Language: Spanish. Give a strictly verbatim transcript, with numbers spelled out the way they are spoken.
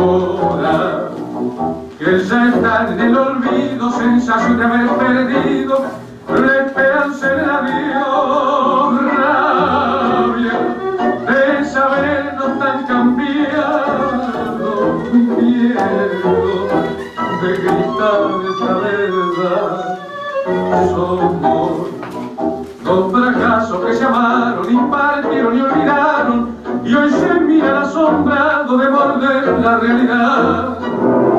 ahora que ya están en el olvido, sensación de haber perdido la esperanza en el adiós, rabia de sabernos tan cambiado, miedo de gritarles la verdad. Somos dos fracasos que se amaron, ni partieron ni olvidaron, y hoy se miran asombrados de morder la realidad.